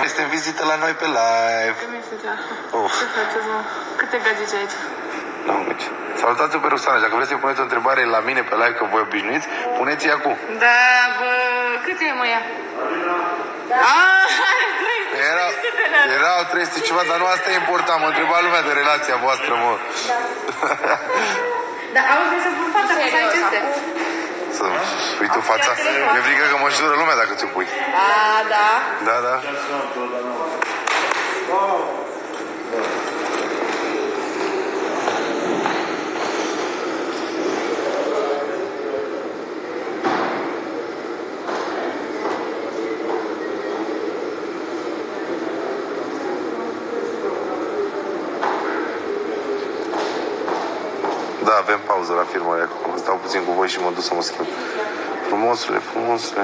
este în vizită la noi pe live. Ce faceți, mă? Câte gagici aici? Nu, nici. Salutați-o pe Roxana, dacă vreți să puneți o întrebare la mine pe live, că voi obișnuiți, puneți-i acum. Da, bă, cât e, mă, ea? Erau 300 ceva, dar nu asta e important, mă întreba lumea de relația voastră, mă. Da, auzi, să pun fața, că să ai ce Să pui tu fața? Mi-e frică că mă jură lumea dacă ți-o pui. Da. Da, da. Da, avem pauză la filmare acum. Stau puțin cu voi și mă duc să mă schimb. Frumosule, frumosule.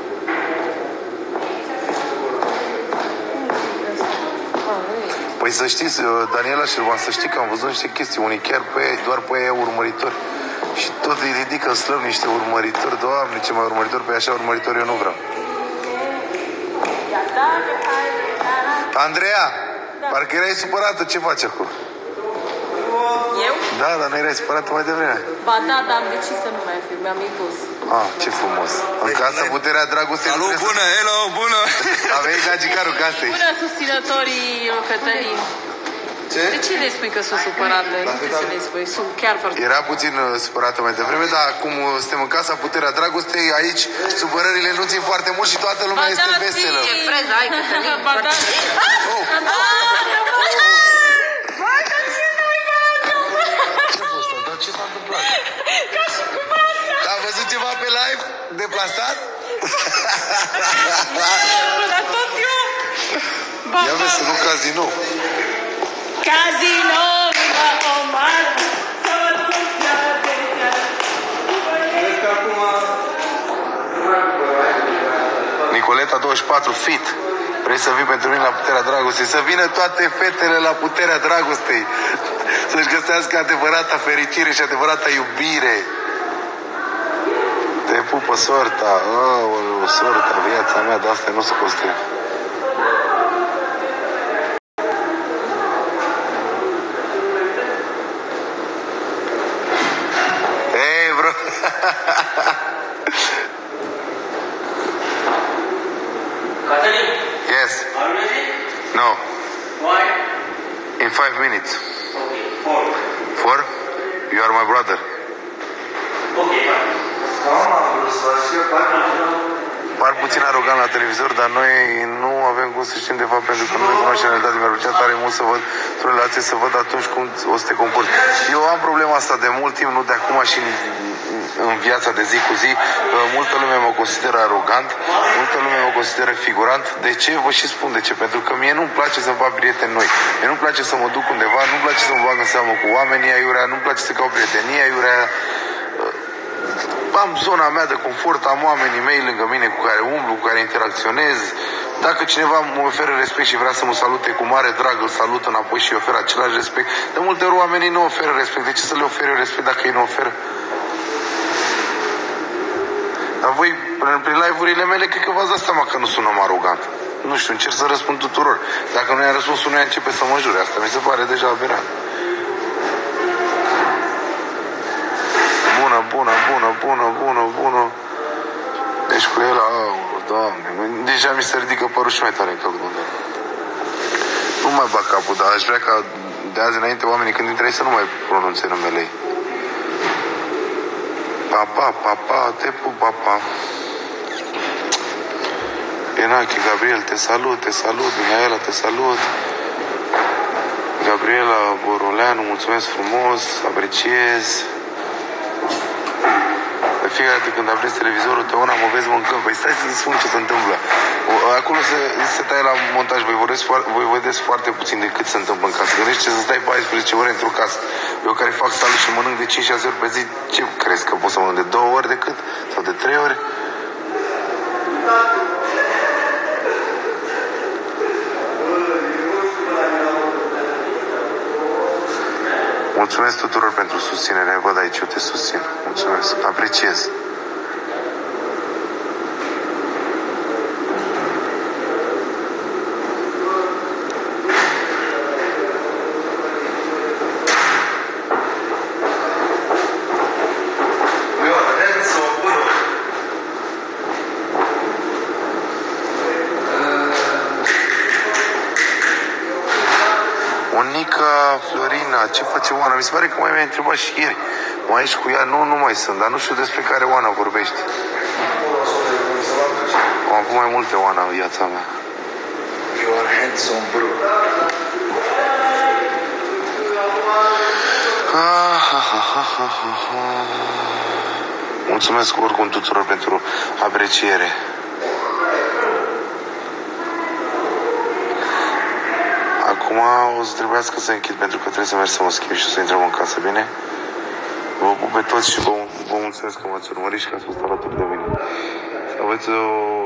Păi să știți, Daniela Șerban, să știi că am văzut niște chestii. Unii chiar doar pe ei urmăritori. Și tot îi ridică în slăb niște urmăritori. Doamne, ce mai urmăritori, pe așa urmăritori eu nu vreau. Andreea, parcă erai supărată, ce faci acum? Eu? Da, dar nu erai supărată mai devreme. Ba da, dar am decis să nu mai fiu, mi-am impus. Ce frumos. În casa Puterea Dragostei. Salut, bună, hello, bună. Aveai gagicarul casei. Bună, susținătorii Cătălin. Ce? De ce le spui că sunt supărate? Nu trebuie să le spui, sunt chiar foarte... Era puțin supărată mai devreme, dar acum suntem în casa Puterea Dragostei, aici supărările nu țin foarte mult și toată lumea este veselă. Ce freză ai, Cătălin? Ba da. Ce s-a întâmplat? Ca și cu masa. Am văzut ceva pe live? Deplasat? Dar tot eu. Ia vezi să nu casino. Casino, la Omar. Nicoleta 24 fit. Vrei să vii pentru mine la Puterea Dragostei? Să vină toate fetele la Puterea Dragostei. Să-și găsească adevărata fericire și adevărata iubire. Te pupă sorta. Aoleu, sorta, viața mea, de asta nu se construie. Hey, bro. Cătălin, Yes. are you ready? No. Why? In 5 minutes. Okay, 4. 4? You are my brother. Okay, fine. Par puțin arogant la televizor, dar noi nu avem cum să știm de fapt, pentru că nu ne cunoaștem realitatea. Mi-ar plăcea tare mult să văd o relație, să văd atunci cum o să te comporți. Eu am problema asta de mult timp, nu de acum, și în viața de zi cu zi. Multă lume mă consideră arogant, multă lume mă consideră figurant. De ce? Vă și spun de ce. Pentru că mie nu-mi place să-mi fac prieteni noi. Mie nu-mi place să mă duc undeva, nu-mi place să mă bag în seamă cu oamenii aiurea, nu-mi place să caut prietenie aiurea. Am zona mea de confort, am oamenii mei lângă mine cu care umblu, cu care interacționez. Dacă cineva mă oferă respect și vrea să mă salute cu mare drag, îl salut înapoi și îi ofer același respect. De multe ori oamenii nu oferă respect. De ce să le ofere respect dacă ei nu oferă? Dar voi, prin live-urile mele, cred că v-ați dat seama că nu sunt om arogant. Nu știu, încerc să răspund tuturor. Dacă nu i-am răspuns, nu începe să mă jure. Asta mi se pare deja aberant. Bună. Deci cu el, Doamne, deja mi se ridică părul și mai tare în capul. Nu mai bag capul, dar aș vrea ca de azi înainte oamenii când intră aici să nu mai pronunțe numele ei. Papa, te pup, papa. Enache, Gabriel, te salut, Mihaela, te salut. Gabriela Boroleanu, mulțumesc frumos, apreciez. De fiecare dată când aprins televizorul, Teona, mă vezi mâncând. Păi stai să-ți spun ce se întâmplă. Acolo se taie la montaj, voi vedeți foarte puțin de cât se întâmplă în casă. Gândește să stai 14 ore într-o casă. Eu care fac salut și mănânc de 5-6 ori pe zi, ce crezi că pot să mănânc de 2 ori decât? Sau de 3 ori? Mulțumesc tuturor pentru susținere. Văd aici, eu te susțin. Mulțumesc. Apreciez. Nica Florina, ce face Oana? Mi se pare că mai mi-ai întrebat și ieri. Mai ești cu ea? Nu mai sunt, dar nu știu despre care Oana vorbești. Am avut mai multe Oana în viața mea. You are handsome, bro. Mulțumesc oricum tuturor pentru apreciere. Acum o să trebuiască să închid pentru că trebuie să merg să mă schimb și să intrăm în casă, bine? Vă pup pe toți și vă mulțumesc că m-ați urmărit și că ați fost alături de mine. Să aveți o